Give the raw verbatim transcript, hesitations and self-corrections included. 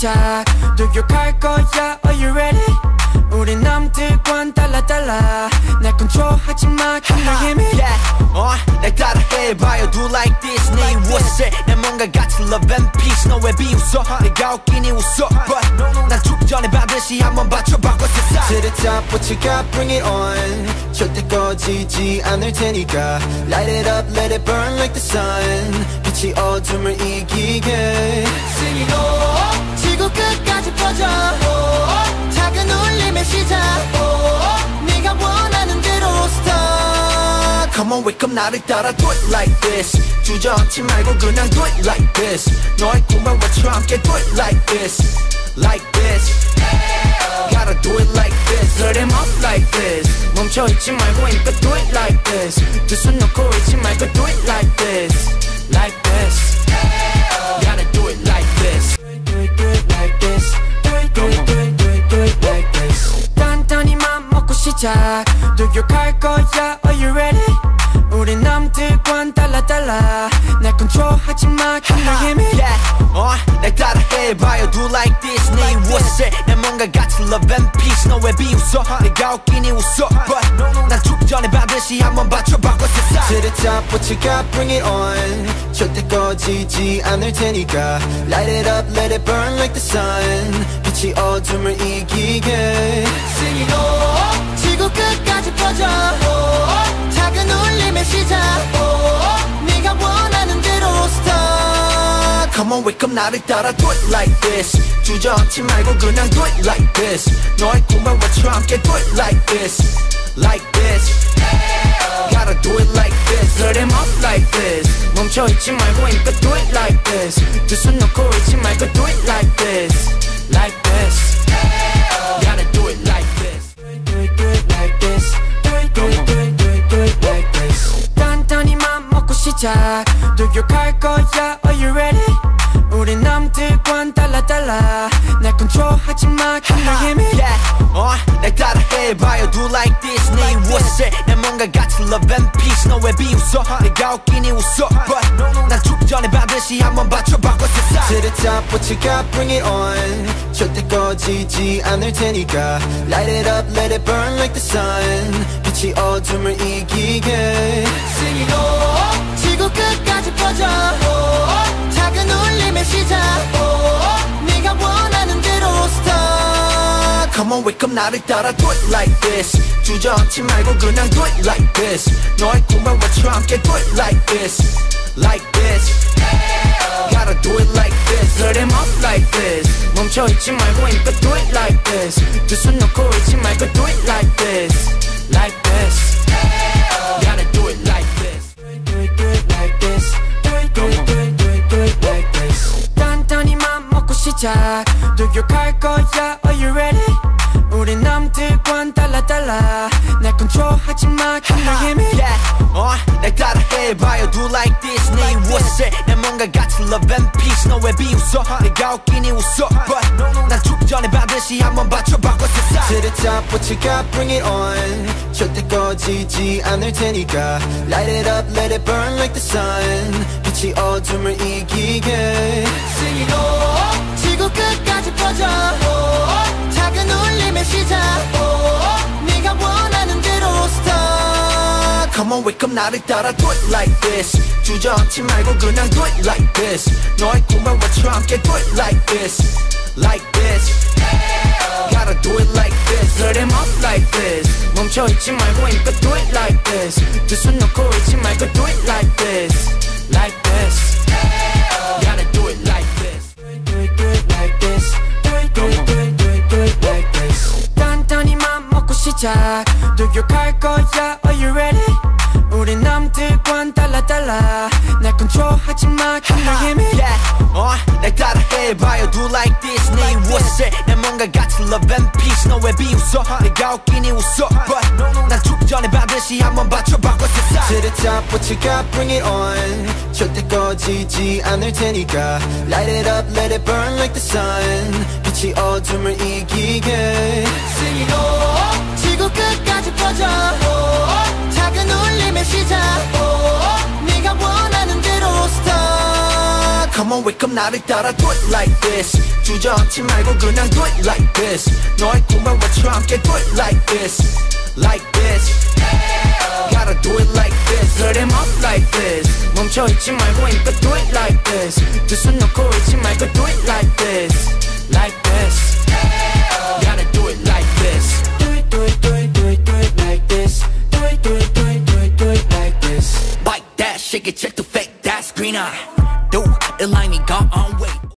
시작. 도격할 거야. Are you ready? 우리 남들과는 달라 달라. 날 컨트롤하지 마. 나의 힘이 yeah. 어, 날 따라해 봐요. Do like this. 네 웃어. 내 뭔가 같이 love and peace. 너 왜 비웃어? 내가 웃기니 웃어. But 난 죽기 전에 반드시 한번 받쳐봐고 세상. To the top what you got bring it on. 절대 꺼지지 않을 테니까. Light it up let it burn like the sun. 빛이 어둠을 이기게. Sing it all. 지구 끝까지 퍼져. 작은 울림의 시작. 네가 원하는 대로 start. Come on wake up 나를 따라 do it like this. 주저앉지 말고 그냥 do it like this. 너의 꿈을 외쳐 함께 do it like this. Like this. Gotta do it like this. Let him up like this. 멈춰있지 말고 힘껏 do it like this. 두 손 놓고 있지 말고 do it like this. Like this. Gotta do it like this. Do it, do it like this. Do it, do it, do it, do it, do it like this. 단단히 맘 먹고 시작. 도격할 거야. Are you ready? 우리 남들과는 달라 달라. 날 컨트롤하지 마. 나의 힘이 yeah. 어, 날 따라해 봐요. Do like this. 네 웃어. 내 뭔가 같이 love and peace. 너 왜 비웃어? 내가 웃기니 웃어. But 난 죽기 전에 반드시 한번 받쳐봐고 세상. To the top what you got bring it on. 절대 꺼지지 않을 테니까. Light it up let it burn like the sun. 빛이 어둠을 이기게. Sing it all. 지구 끝까지 퍼져. 작은 울림의 시작. 네가 원하는 대로 start. Come on wake up 나를 따라 do it like this. 주저앉지 말고 그냥 do it like this. 너의 꿈을 외쳐 함께 do it like this. Like this. Gotta do it like this. Let him up like this. 멈춰있지 말고 힘껏 do it like this. 두 손 놓고 있지 말고 do it like this. Like this. Gotta do it like this. Do it, do it like this. Do it, do it, do it, do it, do it like this. 단단히 맘 먹고 시작. 도격할 거야. Are you ready? 우리 남들과는 달라 달라. 날 컨트롤하지 마. 나의 힘이 yeah. 어, 날 따라해 봐요. Do like this. 네 웃어. 내 뭔가 같이 love and peace. 너 왜 비웃어? 내가 웃기니 웃어. But 난 죽기 전에 반드시 한번 받쳐봐고 세상. To the top what you got bring it on. 절대 꺼지지 않을 테니까. Light it up let it burn like the sun. 빛이 어둠을 이기게. Sing it all. 지구 끝까지 퍼져. 작은 울림의 시작. 네가 원하는 대로 start. Come on wake up 나를 따라 do it like this. 주저앉지 말고 그냥 do it like this. 너의 꿈을 외쳐 함께 do it like this. Like this. Gotta do it like this. Let him up like this. 멈춰있지 말고 힘껏 do it like this. 두 손 놓고 있지 말고 do it like this. Like this. Gotta do it like this. Do it, do it like this. Do it, do it, do it, do it, do it like this. 단단히 맘 먹고 시작. 도격할 거야. Are you ready? 우리 남들과는 달라 달라. 날 컨트롤하지 마. 나의 힘이 yeah. 어, 날 따라해 봐요. Do like this. 네 웃어. 내 뭔가 같이 love and peace. 너 왜 비웃어? 내가 웃기니 웃어. But 난 죽기 전에 반드시 한번 받쳐봐고 세상. To the top what you got bring it on. 절대 꺼지지 않을 테니까. Light it up let it burn like the sun. 빛이 어둠을 이기게. Sing it all. 지구 끝까지 퍼져. 작은 울림의 시작. 네가 원하는 대로 start. Come on wake up 나를 따라 do it like this. 주저앉지 말고 그냥 do it like this. 너의 꿈을 외쳐 함께 do it like this. Like this. Gotta do it like this. Let him up like this. 멈춰있지 말고 힘껏 do it like this. 두 손 놓고 있지 말고 do it like this. Like this. Gotta do it like this. Do it, do it like this. Do it, do it, do it, do it, do it like this. 단단히 맘 먹고 시작. 도격할 거야. Are you ready? 우리 남들과는 달라 달라. 날 컨트롤하지 마. 나의 힘이 yeah. 어, 날 따라해 봐요. Do like this. 네 웃어. 내 뭔가 같이 love and peace. 너 왜 비웃어? 내가 웃기니 웃어. But 난 죽기 전에 반드시 한번 받쳐봐고 세상. To the top what you got bring it on. 절대 꺼지지 않을 테니까. Light it up let it burn like the sun. 빛이 어둠을 이기게. Sing it all. 지구 끝까지 퍼져. 작은 울림의 시작. 네가 원하는 대로 start. Come on wake up 나를 따라 do it like this 주저앉지 말고 그냥 do it like this 너의 꿈을 외쳐 함께 do it like this Like this Gotta do it like this Put him up like this 멈춰있지 말고 힘껏 do it like this 두 손 놓고 있지 말고 do it like this Like this Gotta do it like this Do it, do it, do it, do it, do it like this Do it, do it, do it, do it, do it like this Bite that, shake it, check the fake, that's green eye